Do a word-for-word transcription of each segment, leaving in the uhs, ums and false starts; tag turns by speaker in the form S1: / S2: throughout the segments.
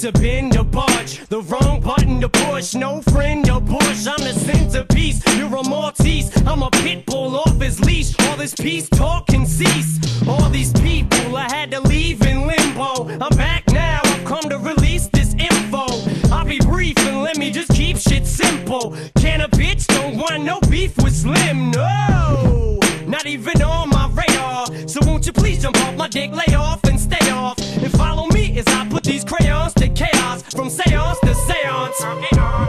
S1: to bend or budge, the wrong button to push. No friend or push, I'm the centerpiece. You're a Maltese, I'm a pit bull off his leash. All this peace talk can cease. All these people I had to leave in limbo. I'm back now, I've come to release this info. I'll be brief and let me just keep shit simple. Can a bitch don't want no beef with Slim? No, not even on my radar. So won't you please jump off my dick, lay off and stay off, and follow me as I put these crayons to chaos, from seance to seance. Come on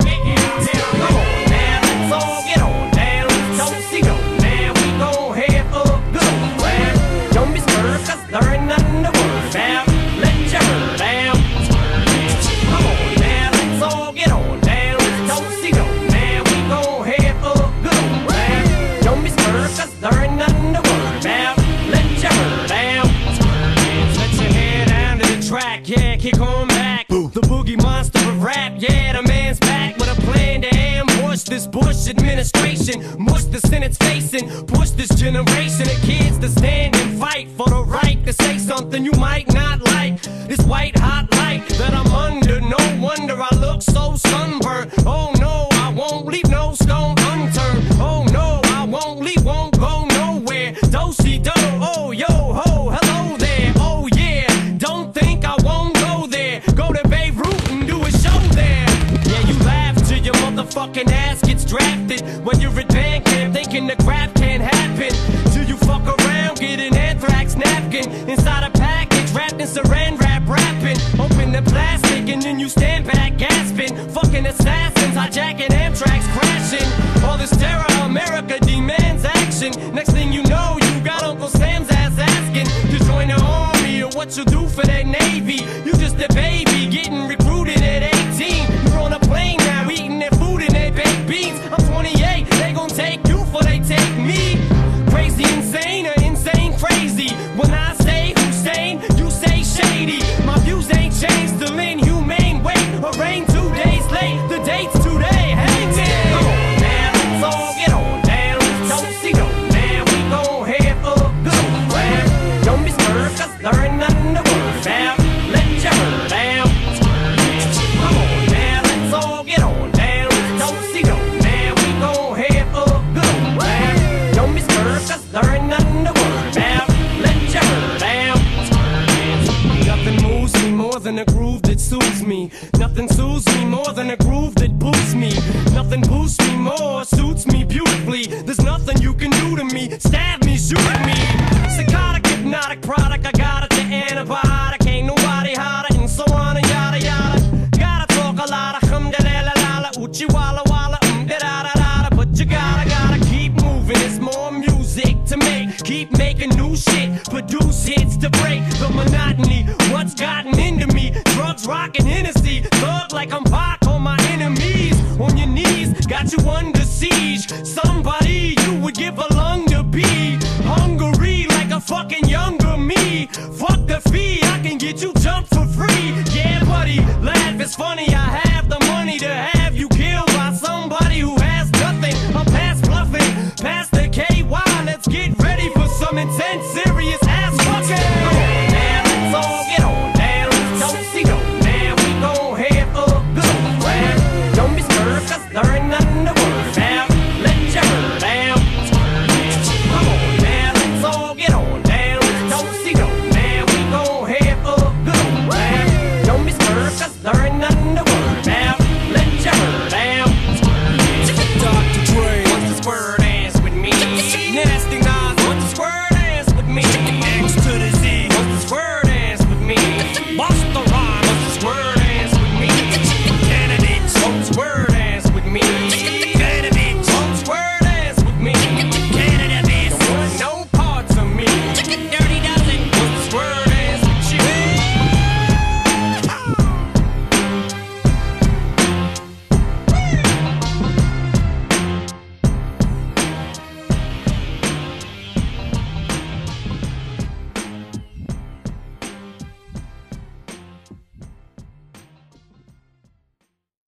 S1: now, let's all get on down. Don't see no man, we gon' have a good old laugh. Don't be scared, cause there ain't nothing to worry about. Let your hair down. Come on now, let's all get on down. Don't see no man, we gon' have a good old laugh. Don't be scared, cause there ain't nothing to worry about. Let your hair down. Let your hair down to the track, yeah, kick on back. Boo. The boogie monster of rap, yeah, the man's back with a plan to ambush this Bush administration. Mush the Senate's facing, push this generation of kids to stand and fight for the right to say something you might not like. This white hot light that I'm under, no wonder I look so sunburned. Oh no, I won't leave no stone unturned. Oh no, I won't leave, won't go nowhere. Do-si-do, oh yo ho, hello there. Oh yeah, don't think I won't go there. Go to Beirut and do a show there. Yeah, you laugh till your motherfucking ass gets drafted. When you're at band camp thinking the crap can't happen, till you fuck around, get an anthrax napkin inside a package wrapped in saran wrap, rapping. Open the plastic and then you stand back gasping. Fucking assassins hijacking Amtrak's crashing. All this terror, America demands action. Next thing you know, you got Uncle Sam's ass asking to join the army or what you do for that Navy. You just a baby getting recruited at eighteen. You're on a plane now eating their food and their baked beans. I'm twenty-eight, they gon' take you for they take me. Crazy insane or insane crazy. When I say Hussein, you say shady. My views ain't changed, still inhumane. Wait, or rain two days late, the date's today. Hang man, come on now, let's all get on down. Don't see no man, we gon' have a good old laugh. Don't be scared, cause there ain't nothing to worry about. Let your hair down. Come on now, let's all get on down. Don't see no man, we gon' have a good old laugh. Don't be scared, cause there ain't nothing to worry about. Let your hair down. Nothing moves me more than a groove that soothes me. Nothing soothes me more than a groove that boosts me. Nothing boosts me more, suits me beautifully. There's nothing you can do to me. Stab me, shoot me. Psychotic, hypnotic product, I got it, the antibiotic. Ain't nobody hotter, and so on and yada yada. Gotta talk a lot of hum da la la la la, uchi walla walla, um da da da da. But you gotta, gotta keep moving. It's more music to make. Keep making new shit, produce hits to break the monotony. What's gotten into me? Drugs, rock, and Hennessy. Thug like I'm Pac on my enemies. On your knees, got you under siege. Somebody you would give a lung to be. Hungry like a fucking younger me. Fuck